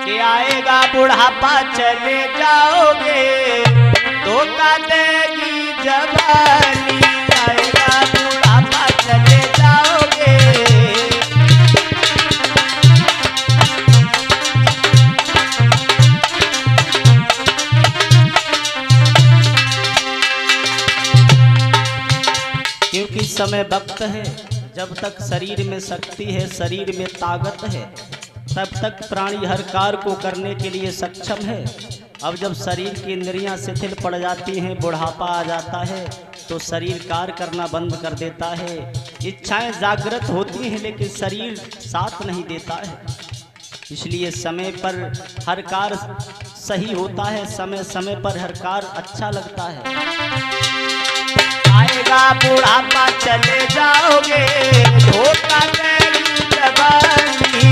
कि आएगा बुढ़ापा चले जाओगे धोखा देगी जवानी। आएगा बुढ़ापा चले जाओगे। क्योंकि समय वक्त है, जब तक शरीर में शक्ति है, शरीर में ताकत है, तब तक प्राणी हर कार्य को करने के लिए सक्षम है। अब जब शरीर की इंद्रियां शिथिल पड़ जाती हैं, बुढ़ापा आ जाता है, तो शरीर कार्य करना बंद कर देता है। इच्छाएं जागृत होती हैं लेकिन शरीर साथ नहीं देता है। इसलिए समय पर हर कार्य सही होता है, समय समय पर हर कार्य अच्छा लगता है। आएगा बुढ़ापा चले जाओगे धोखा देगी जवानी।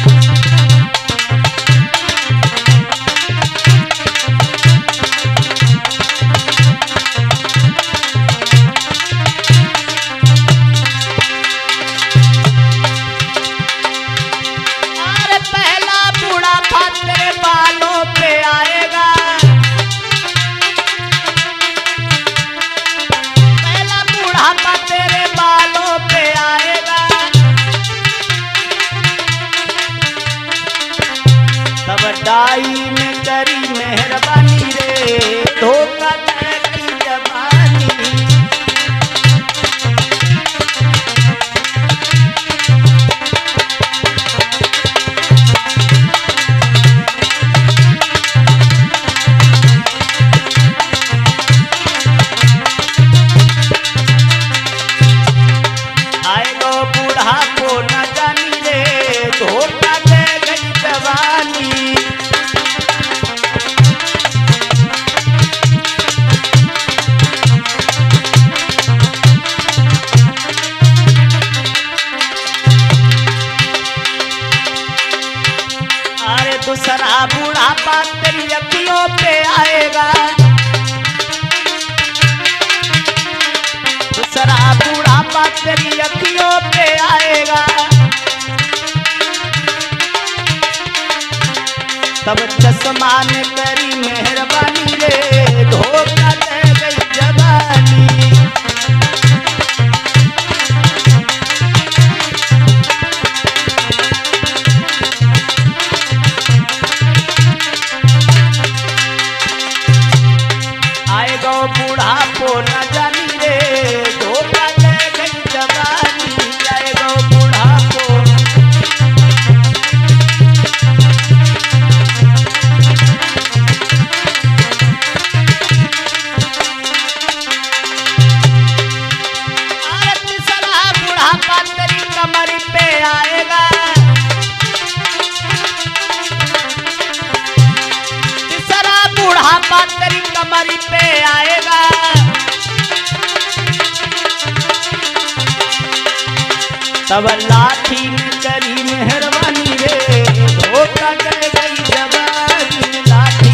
दाई में करी मेहरबानी रे धोखा देगी जवानी। आएगो बुढ़ापो न जानी रे धोखा देगी जवानी। दूसरा बुढ़ापा तेरी अखियों पे आएगा। दूसरा बुढ़ापा तेरी अखियों पे आएगा। तब चश्मा ने करी मेहरबानी रे धोखा दे गई जवानी। बुढ़ापो न जानी रे धोखा दे गई जवानी। आएगा बुढ़ापो। अरे तीसरा बुढ़ापा तेरी कमर पे आएगा। तीसरा बुढ़ापा तेरी कमर पे आएगा। तब लाठी ने करी मेहरबानी रे धोखा दे गई जवानी। लाठी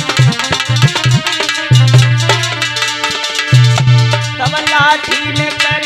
तब लाठी ने